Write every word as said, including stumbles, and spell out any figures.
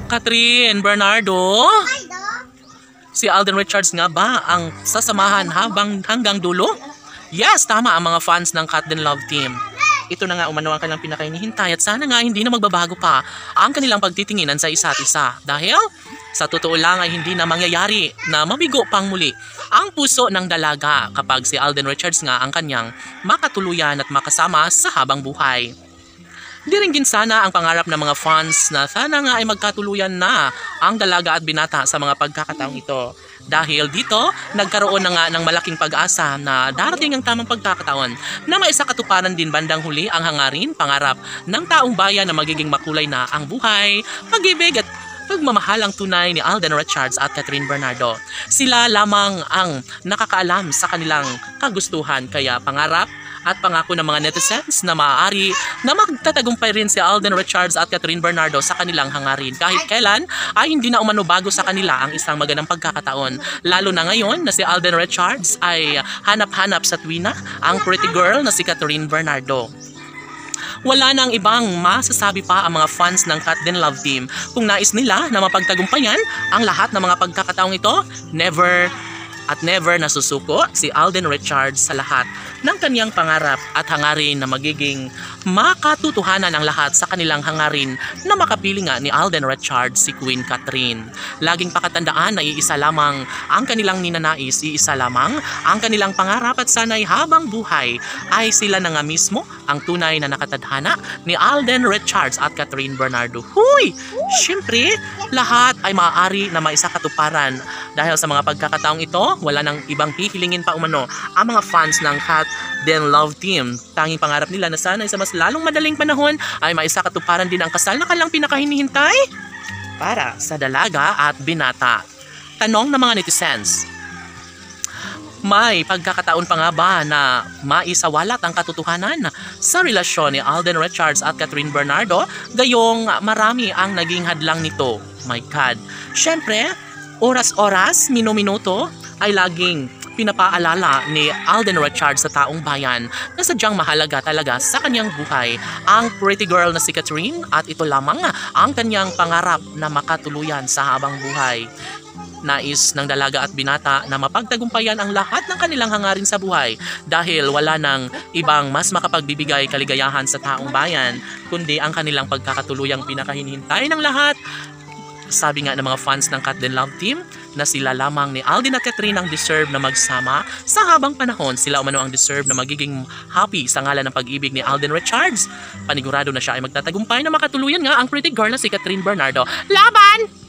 Catherine Bernardo? Si Alden Richards nga ba ang sasamahan habang hanggang dulo? Yes, tama ang mga fans ng Cat Din Love Team. Ito na nga umano ang kanilang pinakahinihintay at sana nga hindi na magbabago pa ang kanilang pagtitinginan sa isa't isa. Dahil sa totoo lang ay hindi na mangyayari na mabigo pang muli ang puso ng dalaga kapag si Alden Richards nga ang kanyang makatuluyan at makasama sa habang buhay. Diringgin sana ang pangarap ng mga fans na sana nga ay magkatuluyan na ang dalaga at binata sa mga pagkakataong ito. Dahil dito, nagkaroon na nga ng malaking pag-asa na darating ang tamang pagkakataon na maisakatuparan din bandang huli ang hangarin, pangarap ng taong bayan na magiging makulay na ang buhay, pag-ibig at pagmamahalang tunay ni Alden Richards at Catherine Bernardo. Sila lamang ang nakakaalam sa kanilang kagustuhan kaya pangarap at pangako ng mga netizens na maaari na magtatagumpay rin si Alden Richards at Catherine Bernardo sa kanilang hangarin. Kahit kailan ay hindi na umano bago sa kanila ang isang magandang pagkakataon. Lalo na ngayon na si Alden Richards ay hanap-hanap sa tuwina ang pretty girl na si Catherine Bernardo. Wala nang ibang masasabi pa ang mga fans ng Cat Din Love Team. Kung nais nila na mapagtagumpayan ang lahat ng mga pagkakataong ito, never at never nasusuko si Alden Richards sa lahat ng kaniyang pangarap at hangarin na magiging makatutuhanan ang lahat sa kanilang hangarin na makapili nga ni Alden Richards si Queen Catherine. Laging pakatandaan na iisa lamang ang kanilang ninanais, iisa lamang ang kanilang pangarap at sana'y habang buhay ay sila na nga mismo ang tunay na nakatadhana ni Alden Richards at Catherine Bernardo. Huy! Siyempre, lahat ay maaari na maisakatuparan dahil sa mga pagkakataong ito, wala nang ibang hihilingin pa umano ang mga fans ng Cat Din Love Team. Tanging pangarap nila na sana sa mas lalong madaling panahon ay maisakatuparan din ang kasal na kanilang pinakahinihintay para sa dalaga at binata. Tanong ng mga netizens, may pagkakataon pa nga ba na maisawalat ang katotohanan sa relasyon ni Alden Richards at Catherine Bernardo? Gayong marami ang naging hadlang nito. My God. Siyempre, oras-oras, minu-minuto ay laging pinapaalala ni Alden Richards sa taong bayan na sadyang mahalaga talaga sa kanyang buhay ang pretty girl na si Catherine at ito lamang ang kanyang pangarap na makatuluyan sa habang buhay. Nais ng dalaga at binata na mapagtagumpayan ang lahat ng kanilang hangarin sa buhay dahil wala nang ibang mas makapagbibigay kaligayahan sa taong bayan kundi ang kanilang pagkakatuluyang pinakahinihintay ng lahat. Sabi nga ng mga fans ng Cat Din Love Team na sila lamang ni Alden at Catherine ang deserve na magsama sa habang panahon. Sila umano ang deserve na magiging happy sa ngalan ng pag-ibig ni Alden Richards. Panigurado na siya ay magtatagumpay na makatuluyan nga ang pretty girl na si Catherine Bernardo. Laban!